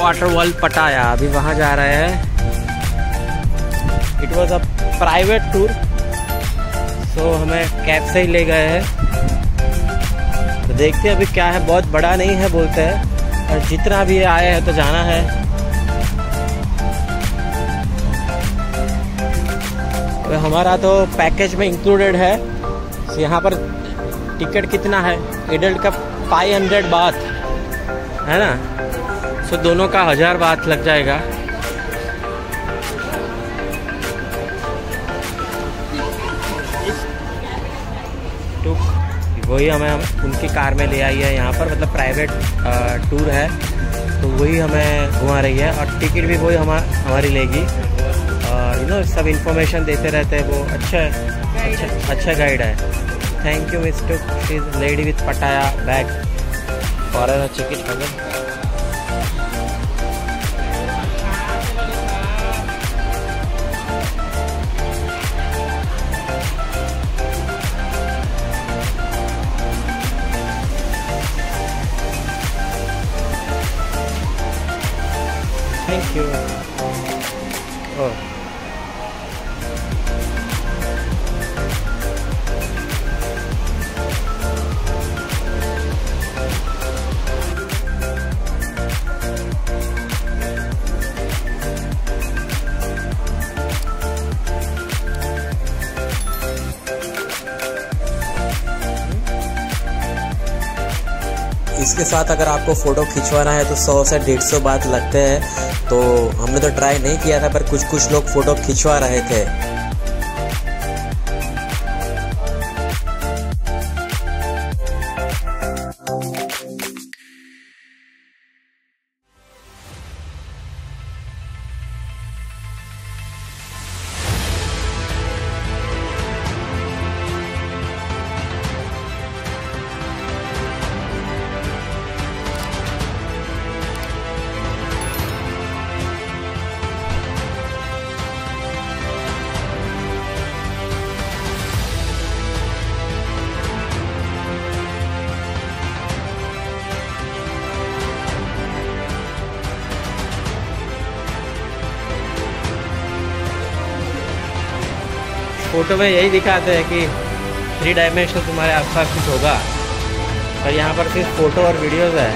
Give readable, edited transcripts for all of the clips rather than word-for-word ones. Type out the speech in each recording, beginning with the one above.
Water world पटाया, अभी वहाँ जा रहे हैं। It was a private tour, so हमें कैब से ही ले गए हैं। तो देखते हैं अभी क्या है, बहुत बड़ा नहीं है बोलते हैं, और जितना भी आए हैं तो जाना है। तो हमारा तो पैकेज में इंक्लूडेड है। तो यहाँ पर टिकट कितना है, एडल्ट का 500 बात है ना, सो दोनों का 1000 बात लग जाएगा। तो वही हमें उनकी कार में ले आई है यहाँ पर, मतलब प्राइवेट टूर है, तो वही हमें घुमा रही है, और टिकट भी वही हमारी लेगी। सब इंफॉर्मेशन देते रहते हैं वो। अच्छा गाइड है। Thank you miss Tuk, she is lady with Pattaya bag for a ticket वगैरह। Thank you. ओह इसके साथ अगर आपको फ़ोटो खिंचवाना है तो 100 से 150 बात लगते हैं। तो हमने तो ट्राई नहीं किया था, पर कुछ लोग फ़ोटो खिंचवा रहे थे। फोटो में यही दिखाते हैं कि 3 डायमेंशनल तुम्हारे आसपास कुछ होगा, पर यहाँ पर सिर्फ फोटो और वीडियोस है।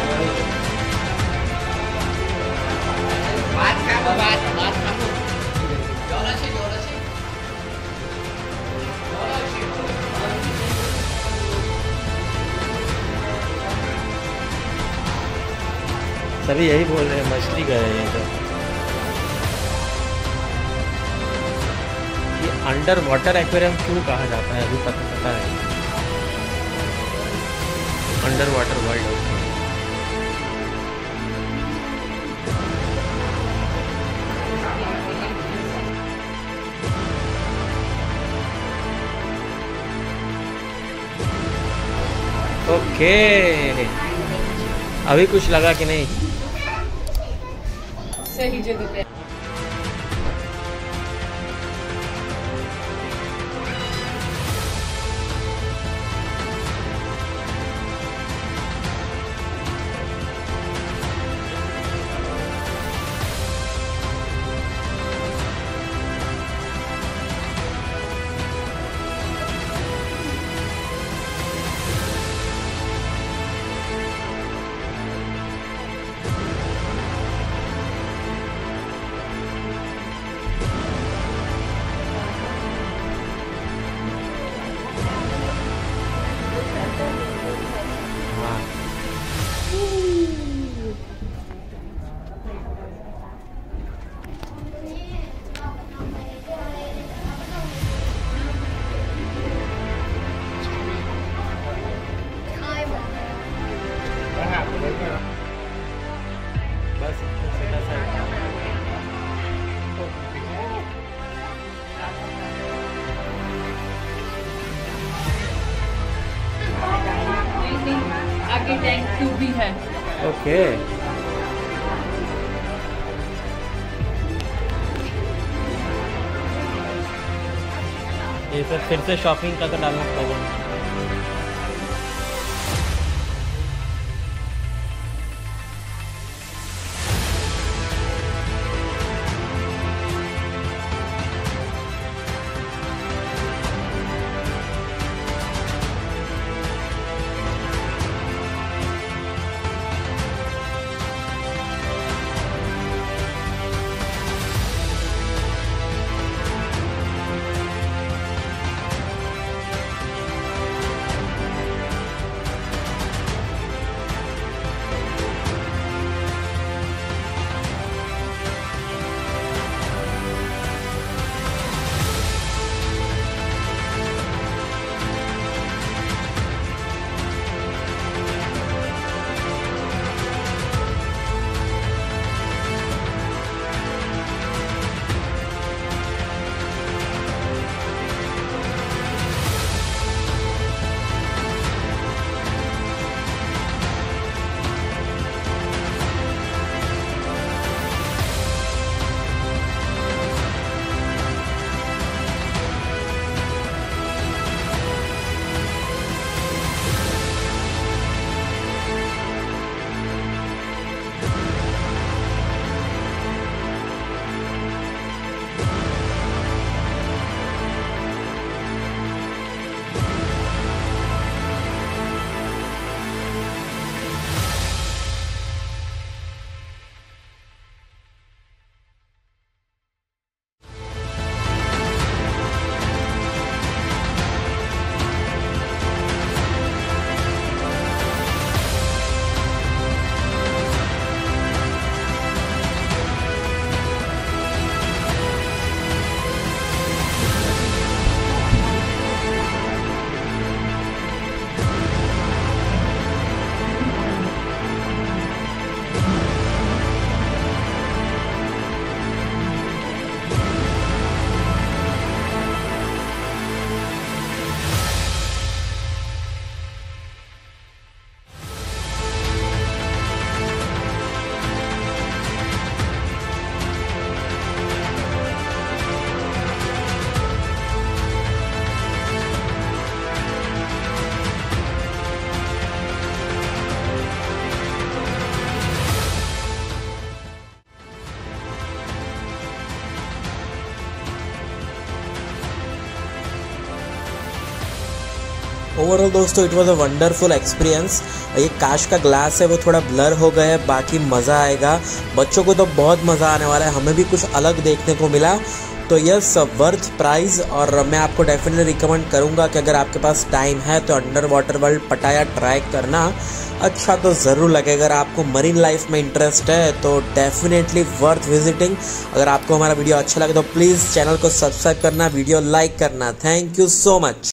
सभी यही बोल रहे हैं, मछली गए हैं तो। अंडर वाटर एक्वेरियम क्यों कहा जाता है अभी पता है। Under water world. ओके, अभी कुछ लगा कि नहीं? सही जगह पे। आगे टैंक 2 भी है। ओके, ये सब फिर से शॉपिंग का तो डालना पड़ेगा। ओवरऑल दोस्तों it was a wonderful experience. ये कांच का ग्लास है वो थोड़ा ब्लर हो गया है, बाकी मज़ा आएगा, बच्चों को तो बहुत मज़ा आने वाला है, हमें भी कुछ अलग देखने को मिला। तो यस, वर्थ प्राइस। और मैं आपको डेफिनेटली रिकमेंड करूंगा कि अगर आपके पास टाइम है तो under water world Pattaya try करना। अच्छा तो ज़रूर लगेगा। अगर आपको मरीन लाइफ में इंटरेस्ट है तो डेफिनेटली वर्थ विजिटिंग। अगर आपको हमारा वीडियो अच्छा लगे तो प्लीज़ चैनल को सब्सक्राइब करना, वीडियो लाइक करना। Thank you so much.